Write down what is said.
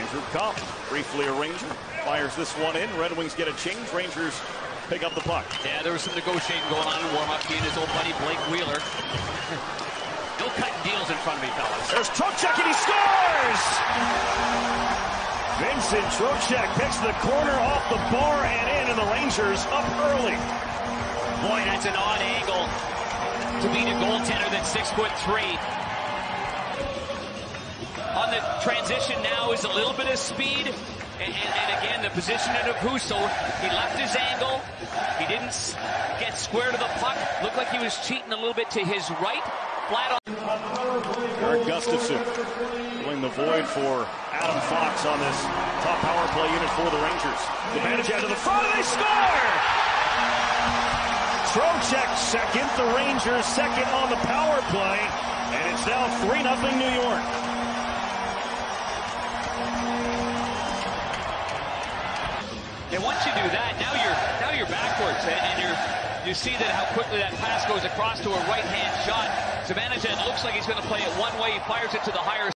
Andrew Copp, briefly a Ranger, fires this one in. Red Wings get a change. Rangers pick up the puck. Yeah, there was some negotiating going on in warm-up. He and his old buddy Blake Wheeler. No cutting deals in front of me, fellas. There's Trocheck, and he scores! Vincent Trocheck picks the corner off the bar and the Rangers up early. Boy, that's an odd angle to beat a goaltender that's 6'3". On the transition now is a little bit of speed. And again, the positioning of Husso, he left his angle. He didn't get square to the puck. Looked like he was cheating a little bit to his right. Flat on. Eric Gustafsson filling the void for Adam Fox on this top power play unit for the Rangers. The advantage out to the front, and they score! Trocheck second, the Rangers second on the power play, and it's now 3-0 New York. And once you do that, now you're backwards, and you see that how quickly that pass goes across to a right-hand shot. Zibanejad looks like he's going to play it one way. He fires it to the higher